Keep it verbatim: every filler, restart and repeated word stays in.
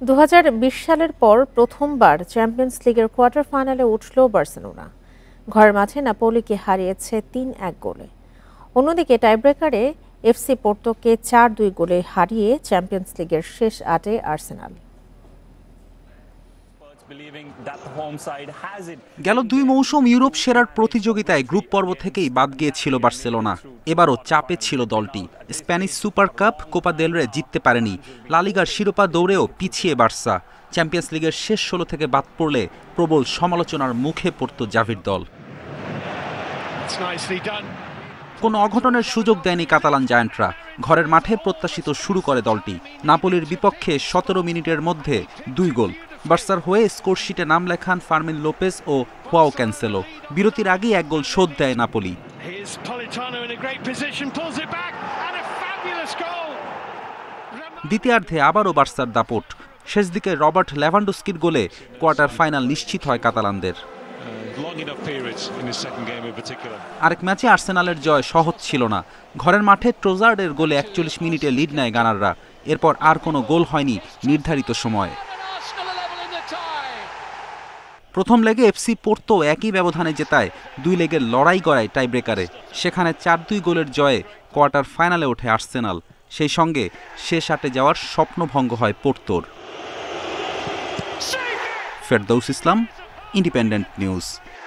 দু হাজার বিশ সালের পর প্রথমবার চ্যাম্পিয়ন্স লিগের কোয়ার্টার ফাইনালে উঠল বার্সেলোনা। ঘরের মাঠে নাপোলিকে হারিয়েছে তিন এক গোলে। অন্যদিকে টাইব্রেকারে এফসি পোর্টোকে চার দুই গোলে হারিয়ে চ্যাম্পিয়ন্স লিগের শেষ আটে আর্সেনাল। গেল দুই মৌসুম ইউরোপ সেরার প্রতিযোগিতায় গ্রুপ পর্ব থেকেই বাদ গিয়েছিল বার্সেলোনা। এবারও চাপে ছিল দলটি। Spanish Super Cup, Copa del Rey জিততে পারেনি। লা লিগার শিরোপা দৌড়েও পিছিয়ে বার্সা। চ্যাম্পিয়ন্স লিগের শেষ ষোলো থেকে বাদ পড়লে প্রবল সমালোচনার মুখে পড়ত জাভির দল। কোনো অঘটনের সুযোগ দেয়নি কাতালান জায়ান্টরা। ঘরের মাঠে প্রত্যাশিত শুরু করে দলটি। নাপোলির বিপক্ষে সতেরো মিনিটের মধ্যে দুই গোল। বার্সার হয়ে স্কোরশিটে নাম লেখান ফার্মিন লোপেজ ও হুয়াও ক্যান্সেলো। বিরতির আগেই এক গোল শোধ দেয় নাপোলি। দ্বিতীয়ার্ধে আবারও বার্সার দাপট। শেষ দিকে রবার্ট লেভানডস্কির গোলে কোয়ার্টার ফাইনাল নিশ্চিত হয় কাতালানদের। আরেক ম্যাচে আর্সেনালের জয় সহজ ছিল না। ঘরের মাঠে ট্রোজার্ডের গোলে একচল্লিশ মিনিটে লিড নেয় গানাররা। এরপর আর কোনো গোল হয়নি নির্ধারিত সময়ে। প্রথম লেগে এফসি পোর্তো একই ব্যবধানে জেতায় দুই লেগের লড়াই গড়ায় টাইব্রেকারে। সেখানে চার দুই গোলের জয়ে কোয়ার্টার ফাইনালে ওঠে আর্সেনাল। সেই সঙ্গে শেষ আটে যাওয়ার স্বপ্নভঙ্গ হয় পোর্তোর। Ferdous Islam, Independent news.